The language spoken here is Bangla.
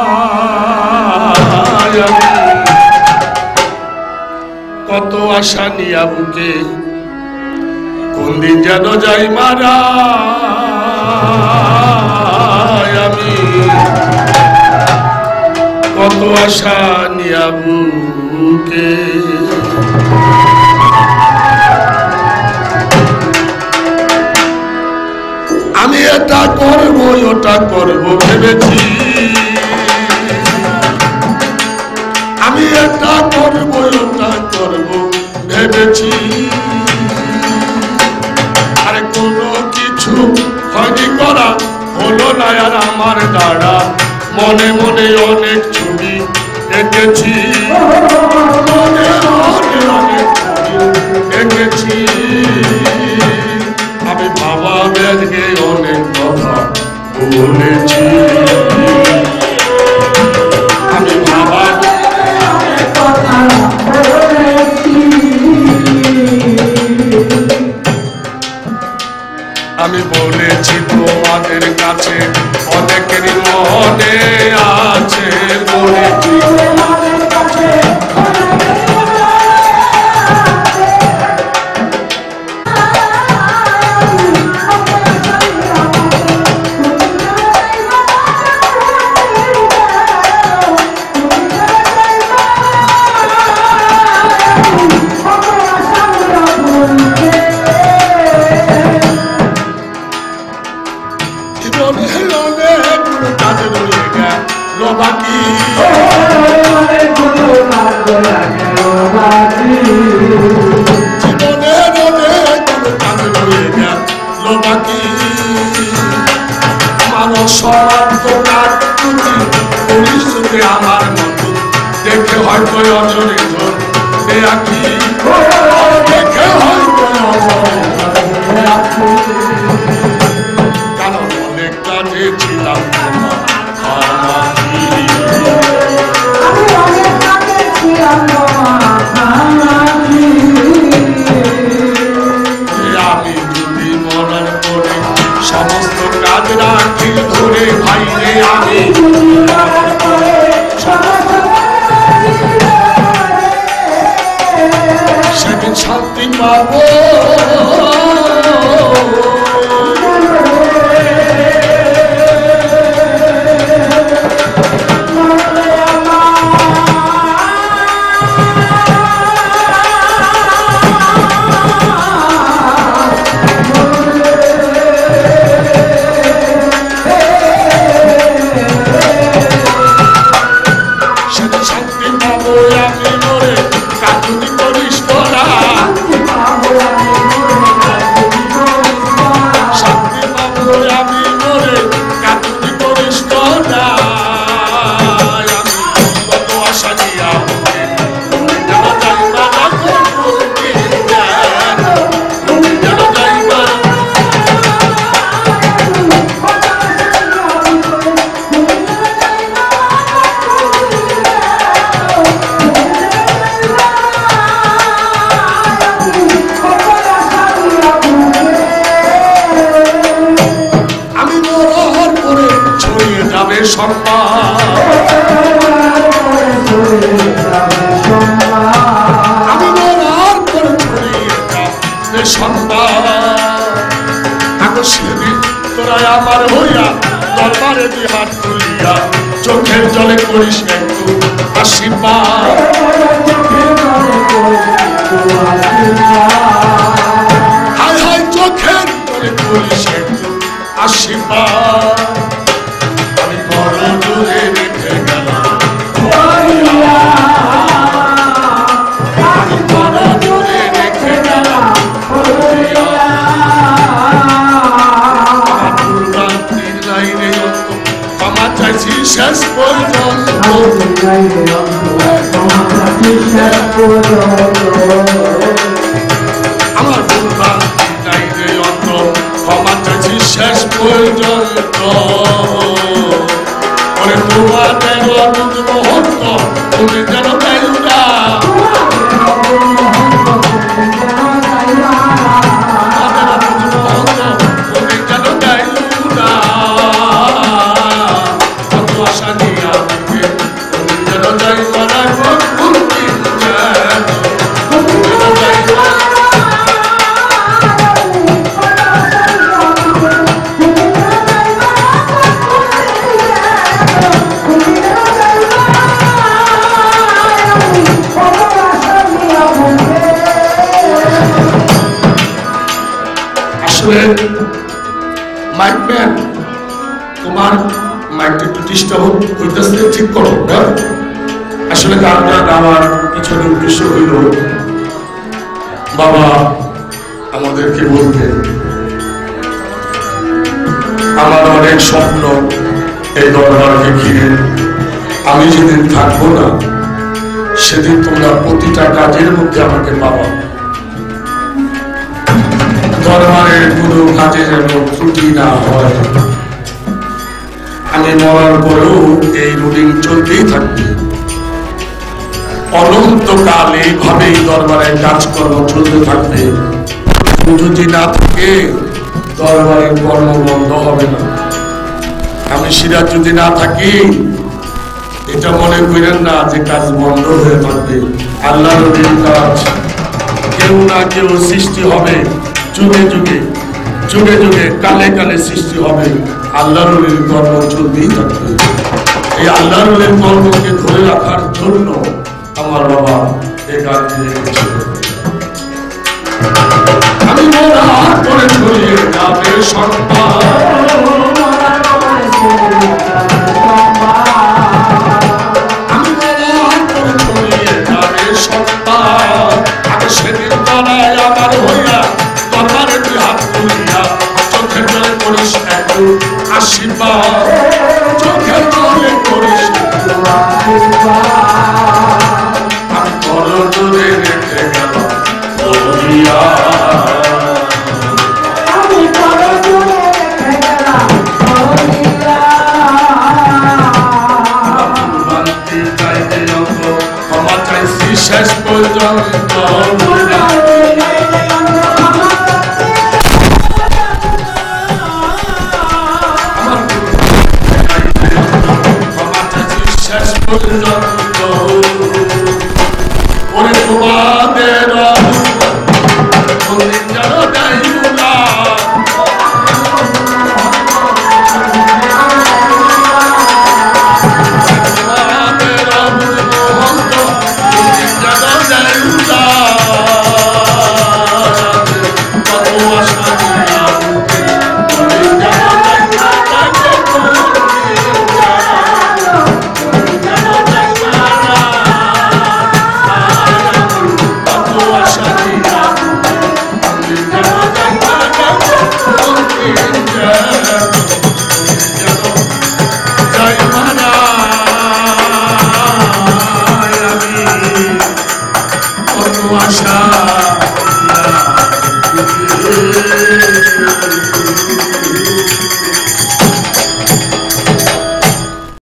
কত আশা নিয়া বুকে কোন দিন যেন যাই মারা আমি কত আশা নিয়া বুকে আমি এটা করব ওটা করব ভেবেছি আমি এটা করব ওটা করব ভেবেছি আরে কোনো কিছু হয়নি করা হলো না আর আমার দ্বারা মনে মনে অনেক ছবি এঁকেছি মনে মনে অনেক ছবি এঁকেছি আমি বাবা বেদকে অনেক কথা বলেছি আমি বাবা আমি বলেছি তোমাদের কাছে অনেকেরই মনে আছে বলেছি তোমাদের কাছে আমার মতো দেখে হয়তো অজরিত দেখে হয়তো কারণ অনেক কাজে ছিলাম আমি যদি মরার পরে সমস্ত কাজ রাখি ধরে ভাই রে আমি সেদিন শান্তি পাবো আমি বলার পর ছড়িয়ে যাবে সেদিন তোরা আমার হইয়া দরবারে দিয়ে হাত তুলিয়া চোখের জলে করিস একটু আশীর্বাদ হায় হায় চোখের জলে করিস একটু আশীর্বাদ আমি বড় দূরে রেখে গেলাম আমি বড় দূরে রেখে গেলাম আমার দুর্গান্তির লাইনে ক্ষমা চাইছি শেষ পর্যন্ত আমার দুর্গান্তির লাইনে ক্ষমা চাইছি শেষ পর্যন্ত তোমাদের অনুজ মুহূর্ত তুমি যেন গাইলা তুমি যেন গাইলা কত আশা নিয়া বুকে যেন যাই মারা মুক্তি যেন যাই আসলে মাইকম্যান তোমার মাইকটা একটু ডিস্টার্ব হইতেছে, ঠিক করো না। আসলে গানটা গাওয়ার পিছনে উদ্দেশ্য হইল বাবা আমাদেরকে বলতে আমার অনেক স্বপ্ন এই দরবারকে ঘিরে। আমি যেদিন থাকবো না সেদিন তোমরা প্রতিটা কাজের মধ্যে আমাকে পাবা। দরবারের কোনো কাজে যেন ত্রুটি না হয়। আমি মরার পরেও এই রুটিন চলতেই থাকবে। অনন্তকাল এইভাবেই দরবারের কাজকর্ম চলতে থাকবে। যদি না থাকে দরবারের কর্ম বন্ধ হবে না। আমি সিরাজ যদি না থাকি এটা মনে করেন না যে কাজ বন্ধ হয়ে থাকবে। আল্লাহ নবীর কাজ কেউ না কেউ সৃষ্টি হবে, যুগে যুগে যুগে যুগে কালে কালে সৃষ্টি হবে। আল্লাহ নবীর কর্ম চলতেই থাকবে। এই আল্লাহ নবীর কর্মকে ধরে রাখার জন্য আমার বাবা এই গান লিখেছিল। আমি মরার পরে ছড়িয়ে যাবে সম্মান, আমি মরার পরে ছড়িয়ে যাবে সম্মান। আমি সেদিন দাঁড়ায় আমার হইয়া দরবারে তুই হাত তুলিয়া চোখের জলে করিস একটু আশীর্বাদ, চোখের জলে করিস আমি বড় দূরে রেখে গেল বলিয়া, আমি বড় দূরে রেখে গেলাম বলিয়া। বান্তি চাইতে যত ক্ষমা চাইছি শেষ পর্যন্ত, ওরে তোমাদের আশা